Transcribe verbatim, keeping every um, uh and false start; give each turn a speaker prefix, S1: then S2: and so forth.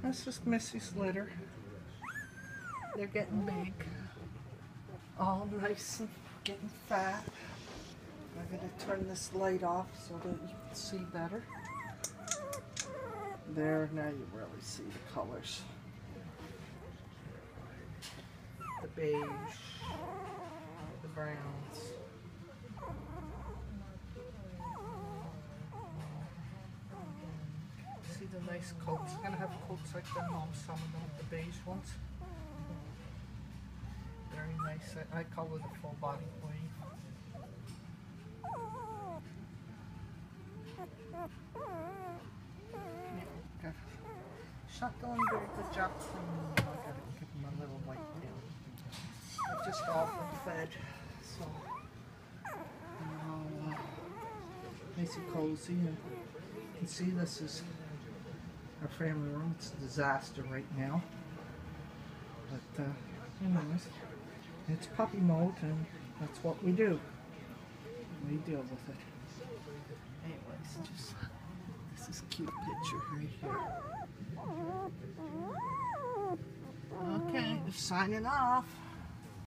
S1: This is Missy's litter. They're getting big. All nice and getting fat. I'm going to turn this light off so that you can see better. There, now you really see the colors. The beige, the browns. See the nice coats. I'm going to have coats like their mom, some of them, the beige ones. Very nice. I, I call it a full body wave. Yeah, Shot doing a very good job cleaning. I gotta give him a little wipe down. I just often fed, so uh, nice and cozy. And you can see this is our family room. It's a disaster right now, but uh, anyways, it's puppy mode, and that's what we do. We deal with it. Anyways, just this is a cute picture right here. Okay, signing off.